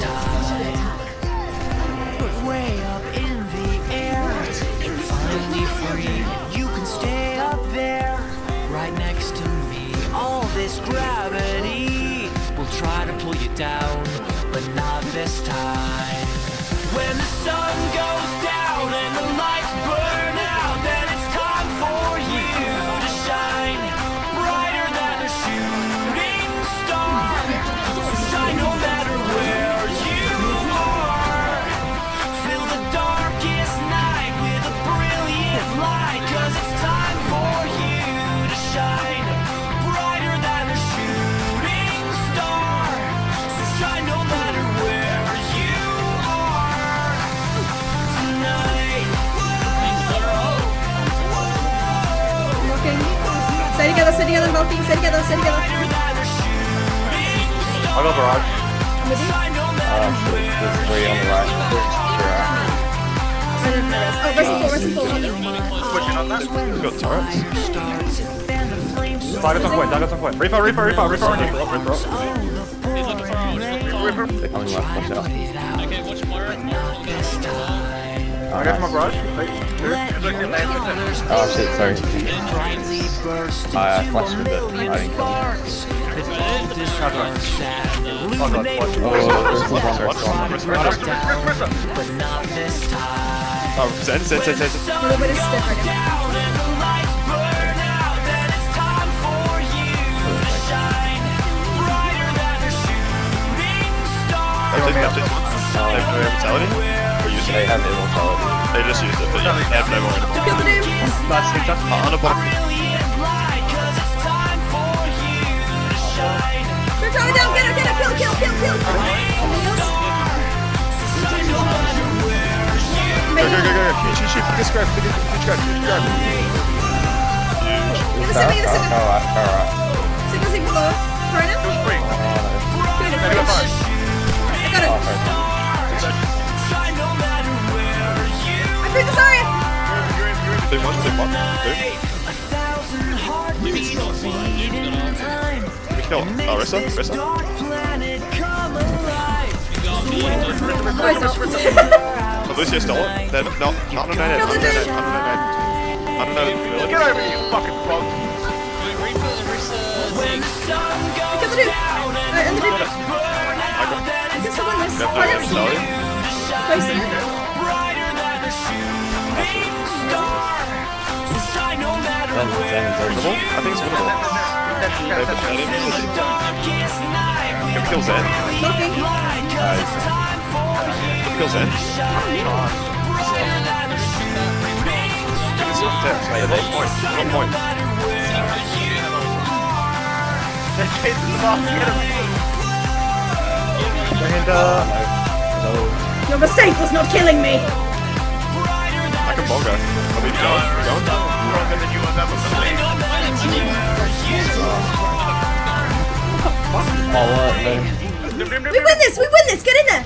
time. But way up in the air, you're finally free. You can stay up there, right next to me. All this gravity will try to pull you down, but not this time. When the sun goes down and the lights burn out, then it's time for you to shine brighter than a shooting star. Shine no matter where you are. Fill the darkest night with a brilliant light, 'cause it's time for you to shine brighter than a shooting star. So shine no matter where you are tonight. Stay together, Valkyrie, stay together. I got barrage. I'm with you. There's 3 on the right. Oh, rest and fall. Switching on that. We've got turrets. Daggers on point. Reaper on you. Reaper up. He's looking for Reaper. They're coming left, watch out. Okay, watch more. I go for my barrage. Oh shit, sorry. I flashed a bit. I didn't kill him. Oh, send. A little bit of stiff right now. They have immortality? They have immortality. They just used it, but yeah, they have no more immortality. Kill the dude! On the bottom. They're throwing down, get her, kill! Go. Shoot, big scrap. Give us a second. Signal below. Throw him. I got it. I freed the Zarya! They won. We kill Rissa. Lucia stole it. They're not on a nade. I don't know. Get over here, you fucking frog. Kill the dude! And the dude. Is this someone this? Placing it. I think it's winnable. Kill Zen. Knocking. Kill Zen. One point. Your mistake was not killing me! I can bongo. Are we going? Stronger than you have ever believed. We win this! Get in there!